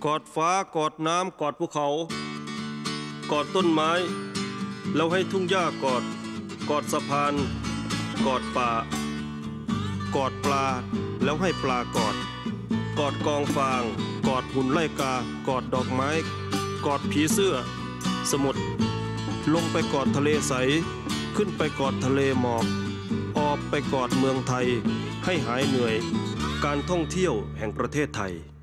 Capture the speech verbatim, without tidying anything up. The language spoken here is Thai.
กอดฟ้ากอดน้ำกอดภูเขากอดต้นไม้แล้วให้ทุ่งหญ้ากอดกอดสะพานกอดป่ากอดปลาแล้วให้ปลากอดกอดกองฟางกอดหุ่นไล่กากอดดอกไม้กอดผีเสื้อสมุทรลงไปกอดทะเลใสขึ้นไปกอดทะเลหมอกออกไปกอดเมืองไทยให้หายเหนื่อยการท่องเที่ยวแห่งประเทศไทย